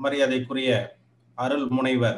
மரியாதைக்குரிய அருள் முனைவர்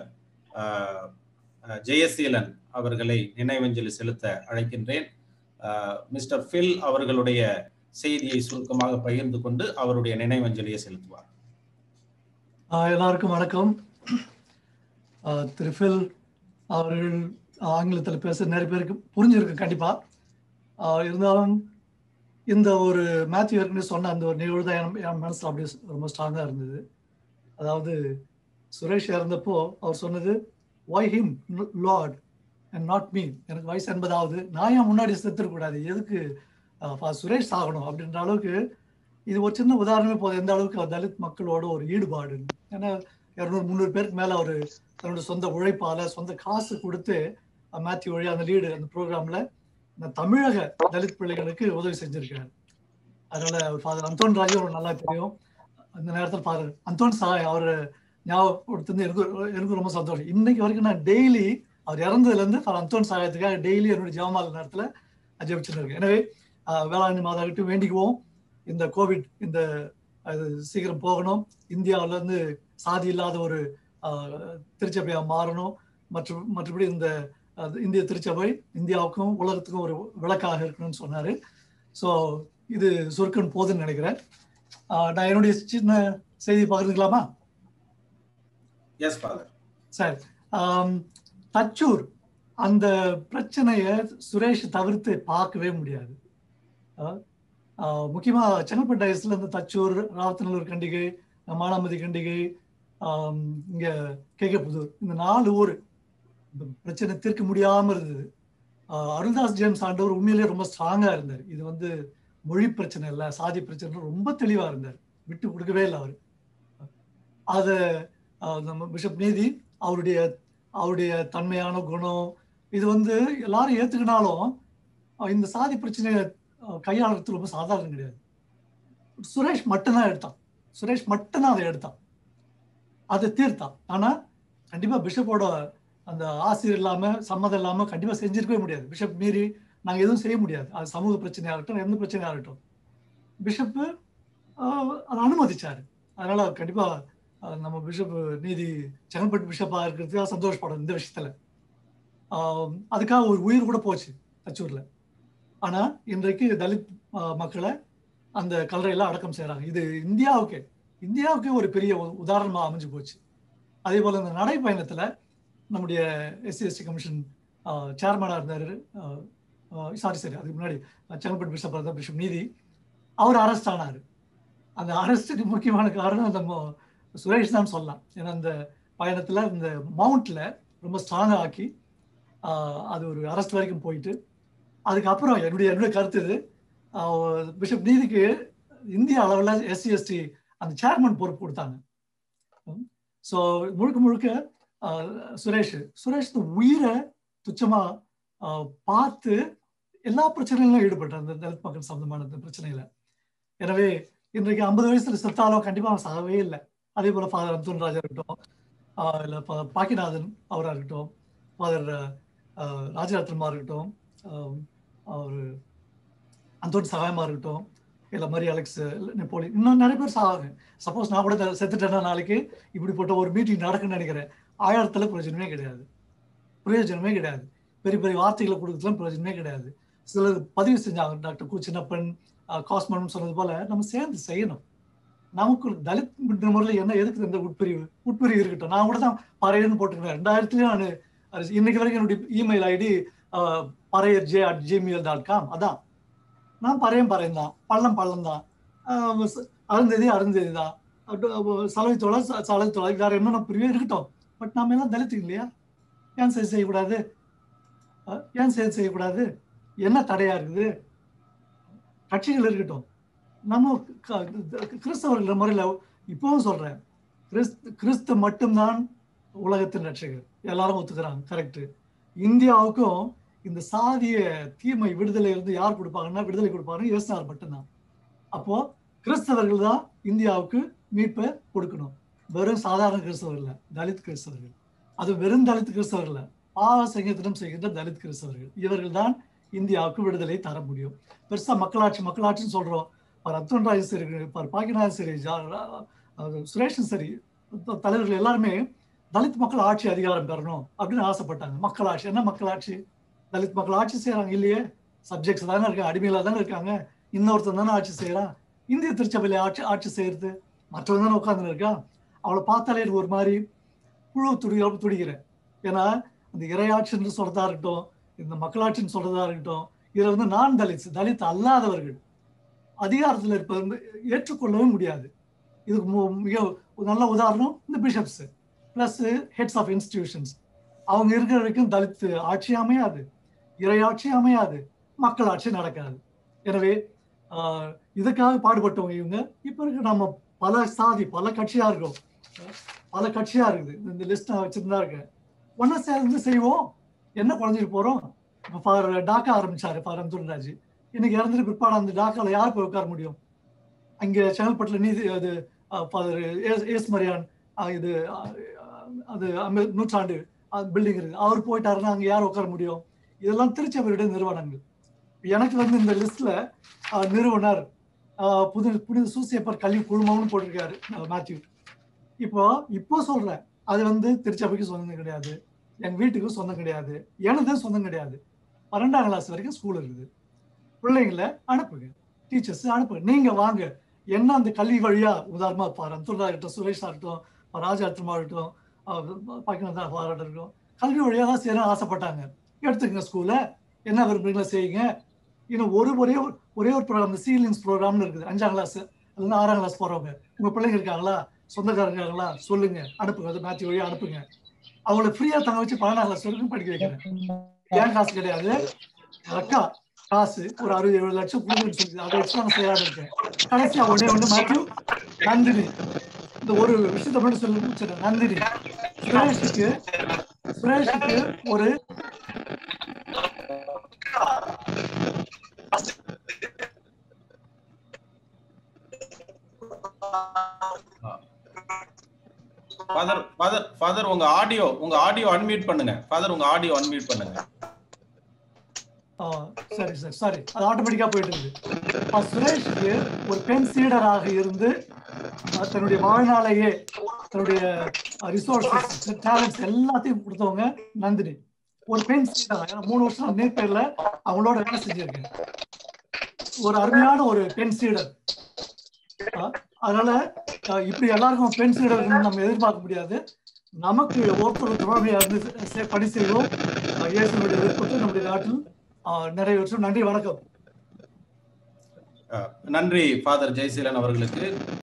ஜெயசீலன் அவர்களை நினைவஞ்சலி செலுத்த அழைக்கின்றேன். மிஸ்டர் ஃபில் அவர்களுடைய செய்தியை சுருக்கமாக பகிர்ந்து கொண்டு அவருடைய நினைவஞ்சலியை செலுத்துவார். எல்லாருக்கும் வணக்கம். திரு ஃபில் அவர்கள் ஆங்கிலத்தில் பேச நிறைய பேருக்கு புரிஞ்சிருக்கு கண்டிப்பா. இருந்தாலும் இந்த ஒரு மேத்யூ ஏற்கனவே சொன்ன அந்த ஒரு நிகழ்வு தான் என் மனசில் அப்படியே ரொம்ப ஸ்ட்ராங்காக இருந்தது. அதாவது சுரேஷ் இறந்தப்போ அவர் சொன்னது, why him Lord and not me. எனக்கு வயசு 80ஆவது, நான் ஏன் முன்னாடி செத்துடக்கூடாது, எதுக்கு சுரேஷ் ஆகணும் அப்படின்ற அளவுக்கு இது ஒரு சின்ன உதாரணமே போதும் எந்த அளவுக்கு தலித் மக்களோட ஒரு ஈடுபாடு. ஏன்னா 200-300 பேருக்கு மேலே அவர் தன்னோட சொந்த உழைப்பால் சொந்த காசு கொடுத்து மேத்யூ வழி அந்த லீடு அந்த ப்ரோக்ராமில் இந்த தமிழக தலித் பிள்ளைகளுக்கு உதவி செஞ்சிருக்காரு. அதனால ஃபாதர் அந்தோன் ராஜு அவருக்கு நல்லா தெரியும். அந்த நேரத்தில் ஃபாதர் அந்தோன் சாய் அவர் ஞாபகப்படுத்துறது எனக்கு ரொம்ப சந்தோஷம். இன்னைக்கு வரைக்கும் நான் டெய்லி அவர் இறந்ததுலேருந்து ஃபாதர் அந்தோன் சாயத்துக்காக டெய்லி என்னுடைய ஜெபமாலை நேரத்தில் ஜெபிச்சுட்டு இருக்கேன். எனவே வேளாண்மை மாதாக்கிட்ட வேண்டிக்குவோம், இந்த கோவிட் இந்த சீக்கிரம் போகணும், இந்தியாவிலேருந்து சாதி இல்லாத ஒரு திருச்சபையாக மாறணும், மற்றபடி இந்த இந்திய திருச்சபை இந்தியாவுக்கும் உலகத்துக்கும் ஒரு விளக்காக இருக்கணும்னு சொன்னார். ஸோ இது சுருக்கன் போதுன்னு நினைக்கிறேன். நான் என்னுடைய சின்ன செய்தி பகிர்ந்துக்கலாமா? சரி. தச்சூர் அந்த பிரச்சனையை சுரேஷ் தவிர்த்து பார்க்கவே முடியாது. முக்கியமாக செங்கல்பட்டு டயஸ்ல இந்த தச்சூர், ராவத்தநல்லூர் கண்டிகை, மானாமதி கண்டிகை, இங்கே கேகே புதூர், இந்த 4 ஊர் பிரச்சனை தீர்க்க முடியாமல் இருந்தது. அருள்தாஸ் ஜேம்ஸ் ஆண்டவர் உண்மையிலேயே ரொம்ப ஸ்ட்ராங்காக இருந்தார். இது மொழி பிரச்சனை இல்லை, சாதி பிரச்சனை, ரொம்ப தெளிவாக இருந்தார், விட்டு கொடுக்கவே இல்லை அவர். அதை நம்ம பிஷப் நீதி அவருடைய தன்மையான குணம் இது எல்லாரும் ஏற்றுக்கினாலும் இந்த சாதி பிரச்சனையை கையாளுறது ரொம்ப சாதாரணம் கிடையாது. சுரேஷ் மட்டும்தான் அதை எடுத்தான், அதை தீர்த்தான். ஆனால் கண்டிப்பாக பிஷப்போட அந்த ஆசிரியர் இல்லாமல் சம்மதம் இல்லாமல் கண்டிப்பாக செஞ்சிருக்கவே முடியாது. பிஷப் மீறி நாங்கள் எதுவும் செய்ய முடியாது. அது சமூக பிரச்சனையாக இருக்கட்டும், எந்த பிரச்சனையாக இருக்கட்டும், பிஷப்பு அதை அனுமதிச்சார். அதனால கண்டிப்பாக நம்ம பிஷப் நீதி செங்கல்பட்டு பிஷப்பாக இருக்கிறதுக்காக சந்தோஷப்படும் இந்த விஷயத்தில். அதுக்காக ஒரு உயிர் கூட போச்சு தச்சூரில். ஆனால் இன்றைக்கு தலித் மக்களை அந்த கல்லறையில் அடக்கம் செய்கிறாங்க. இது இந்தியாவுக்கே ஒரு பெரிய உதாரணமாக அமைஞ்சு போச்சு. அதே போல் இந்த நடைப்பயணத்தில் நம்முடைய SC/ST கமிஷன் சேர்மனாக இருந்தார், அதுக்கு முன்னாடி செங்கல்பட்டு பிஷப்பாக இருந்தார் பிஷப் நீதி, அவர் அரெஸ்ட் ஆனார். அந்த அரெஸ்ட்டுக்கு முக்கியமான காரணம் நம்ம சுரேஷ் தான் சொல்லலாம். ஏன்னா அந்த பயணத்தில் இந்த மவுண்ட்ல ரொம்ப ஸ்ட்ராங்காக ஆக்கி அது ஒரு அரெஸ்ட் வரைக்கும் போயிட்டு, அதுக்கப்புறம் என்னுடைய கருத்து இது, பிஷப் நீதிக்கு இந்திய அளவில் SC/ST அந்த சேர்மன் பொறுப்பு கொடுத்தாங்க. ஸோ முழுக்க சுரேஷ் உயிரை துச்சமாக பார்த்து எல்லா பிரச்சனைகளும் ஈடுபட்டார் அந்த தலித் மக்கள் சம்பந்தமான இந்த பிரச்சனையில. எனவே இன்றைக்கு 50 வயசுல செத்தாலும் கண்டிப்பாக சாகவே இல்லை. அதே போல ஃபாதர் அந்தோன் ராஜா இருக்கட்டும், இல்லை பாக்கிநாதன் அவராக இருக்கட்டும், ஃபாதர் ராஜரத்னமா இருக்கட்டும், அவர் அந்தோன் சகாயமா இருக்கட்டும், இல்லை மரி அலெக்ஸ் நெப்போலியன், இன்னும் நிறைய பேர் சாவாங்க. சப்போஸ் நான் கூட செத்துட்டேன்னா நாளைக்கு இப்படிப்பட்ட ஒரு மீட்டிங் நடக்குன்னு நினைக்கிறேன். ஆயிரத்தில் பிரயோஜனமே கிடையாது. பெரிய பெரிய வார்த்தைகளை கொடுக்கறதுலாம் பிரயோஜனமே கிடையாது. சிலர் பதிவு செஞ்சாங்க, டாக்டர் கு சின்னப்பன், காஸ்மன் சொன்னது போல நம்ம சேர்ந்து செய்யணும். நமக்கு தலித் முறையில் என்ன எதுக்கு இந்த உட்பிரிவு இருக்கட்டும். நான் கூட தான் பறையர்னு போட்டுக்கிறேன். 2000 நான் இன்னைக்கு வரைக்கும் என்னுடைய இமெயில் ஐடி parayarj@gmail.com. அதான் நான் பறையம் தான், பள்ளம் தான், அருந்ததி தான், சலவை தோழர் வேற என்னென்ன பிரிவே இருக்கட்டும். பட் நாம எல்லாம் தலித்து இல்லையா? ஏன் செய்யக்கூடாது? என்ன தடையா இருக்குது? கட்சிகள் இருக்கட்டும், நம்ம கிறிஸ்தவர்கள் முறையில் இப்பவும் சொல்றேன், கிறிஸ்து மட்டும்தான் உலகத்தின் ரட்சகர். எல்லாரும் ஒத்துக்கிறாங்க, கரெக்டு. இந்தியாவுக்கும் இந்த சாதிய தீமை விடுதலை இருந்து யார் கொடுப்பாங்கன்னா விடுதலை கொடுப்பாங்கன்னா இயேசுநாதர் மட்டும்தான். அப்போ கிறிஸ்தவர்கள் தான் இந்தியாவுக்கு மீட்பை கொடுக்கணும். வெறும் சாதாரண கிறிஸ்தவர்கள் இல்லை, தலித் கிறிஸ்தவர்கள். அது வெறும் தலித் கிறிஸ்தவர்கள் இல்லை, பாவ சங்கீதனம் செய்கின்ற தலித் கிறிஸ்தவர்கள். இவர்கள் தான் இந்தியாவுக்கு விடுதலை தர முடியும். பெருசா மக்களாட்சின்னு சொல்றோம். அந்தோன் ராஜ் சரி, பாக்கிநாதன் சரி, சுரேஷன் சரி, தலைவர்கள் எல்லாருமே தலித் மக்கள் ஆட்சி அதிகாரம் பெறணும் அப்படின்னு ஆசைப்பட்டாங்க. மக்கள் ஆட்சி என்ன மக்கள் ஆட்சி? தலித் மக்கள் ஆட்சி செய்யறாங்க இல்லையே, சப்ஜெக்ட்ஸ் தானே இருக்காங்க, அடிமையில தானே இருக்காங்க, இன்னொருத்தன் தானே ஆட்சி செய்யறான். இந்திய திருச்சபையில ஆட்சி செய்யறது மற்றவங்க தானே உட்கார்ந்து இருக்கா. அவளை பார்த்தாலே எனக்கு ஒரு மாதிரி புழு துடிக்கிறேன். ஏன்னா இந்த இறையாட்சின்னு சொல்றதா இருக்கட்டும், இந்த மக்களாட்சின்னு சொல்றதா இருக்கட்டும், இதுல வந்து நான் தலித் அல்லாதவர்கள் அதிகாரத்தில் இருப்பது ஏற்றுக்கொள்ளவே முடியாது. இதுக்கு மிக நல்ல உதாரணம் இந்த bishops plus heads of institutions. அவங்க இருக்கிற வரைக்கும் தலித் ஆட்சி அமையாது, இறையாட்சி அமையாது, மக்கள் ஆட்சி நடக்காது. எனவே இதுக்காக பாடுபட்டவங்க இவங்க. இப்ப இருக்க நம்ம பல சாதி பல கட்சியா இருக்கோம், பல கட்சியா இருக்குது. இந்த லிஸ்ட் நான் வச்சிருந்தா இருக்கேன். ஒன்னா சேர்ந்து செய்வோம், என்ன குறைஞ்சிட்டு போறோம். இப்போ ஃபார் டாக்கா ஆரம்பிச்சாரு ஃபார் அப்துல்ராஜ். இன்னைக்கு இறந்துட்டு பிற்பாடு அந்த டாக்கால யார் போய் உட்கார முடியும்? அங்கே செங்கல்பட்டுல நீதி அது ஃபாதர் ஏஸ் மரியான் இது அது நூற்றாண்டு பில்டிங் இருக்கு, அவர் போயிட்டாருன்னா அங்க யார் உட்கார முடியும்? இதெல்லாம் திருச்சபையுடைய நிறுவனங்கள். எனக்கு வந்து இந்த லிஸ்ட்ல நிறுவனர் புனித சூசியப்பர் கல்வி குழுமம்னு போட்டிருக்காரு மேத்யூ. இப்போ சொல்றேன், அது வந்து திருச்சபைக்கு சொந்தம் கிடையாது, என் வீட்டுக்கும் சொந்தம் கிடையாது, எனது சொந்தம் கிடையாது. 12ஆம் கிளாஸ் வரைக்கும் ஸ்கூல் இருக்குது. பிள்ளைங்களை அனுப்புங்க, டீச்சர்ஸ் அனுப்புங்க, நீங்க வாங்க. என்ன அந்த கல்வி வழியா உதாரணமா அப்துல்லா இருக்கட்டும், சுரேஷா இருக்கட்டும், ராஜா அர்த்தமா இருக்கட்டும், பாக்கியநாதன் பாராட்ட இருக்கட்டும், கல்வி வழியா தான் செய்யணும் ஆசைப்பட்டாங்க. எடுத்துக்கங்க ஸ்கூல்ல, என்ன விரும்புறீங்களா செய்யுங்க. இன்னும் ஒரே ஒரு ப்ரோக்ராம் சீலிங்ஸ் ப்ரோக்ராம்னு இருக்குது. 5ஆம் கிளாஸ் இல்லைன்னா 6ஆம் கிளாஸ் போறவங்க, உங்க பிள்ளைங்க இருக்காங்களா, சொந்தக்காரங்க இருக்காங்களா, சொல்லுங்க, அனுப்புங்க. அது மேட்ச் வழியா அனுப்புங்க. அவங்களை ஃப்ரீயா தங்க வச்சு 12ஆம் கிளாஸ் வரைக்கும் படிக்க வைக்கிறேன். ஏன் காசு கிடையாது, அக்கா காசு ஒரு 60-70 லட்சம் கொடுக்குன்னு சொல்லி அதை வச்சு நான் செய்யாம இருக்கேன். கடைசியா ஒண்ணு மேத்யூ, நந்தினி, இந்த ஒரு விஷயத்த மட்டும் சொல்லி முடிச்சிடறேன். நந்தினி சுரேஷுக்கு ஒரு ஃபாதர் உங்க ஆடியோ அன்மியூட் பண்ணுங்க. ஃபாதர் உங்க ஆடியோ அன்மியூட் பண்ணுங்க. சரி சாரி, அது ஆட்டோமேட்டிக்கா போயிட்டு இருக்கு. சுரேஷுக்கு ஒரு பெண் சீடராக இருந்து தன்னுடைய வாழ்நாளையே தன்னுடைய ரிசோர்சஸ் டேலண்ட்ஸ் எல்லாத்தையும் கொடுத்தவங்க நந்தினி. ஒரு பெண் சீடரா 3 வருஷம் நேர்பேர்ல அவங்களோட வேலை செஞ்சிருக்கேன். ஒரு அருமையான ஒரு பெண் சீடர். அதனால இப்படி எல்லாருக்கும் பெண் சீடர் நம்ம எதிர்பார்க்க முடியாது. நமக்கு ஒருத்தர் துணையா இருந்து பணி செய்வோம். இயேசுனுடைய விருப்பத்தை நம்முடைய நாட்டில் நிறைவேற்றும். நன்றி, வணக்கம். நன்றி ஃபாதர் ஜெயசீலன் அவர்களுக்கு.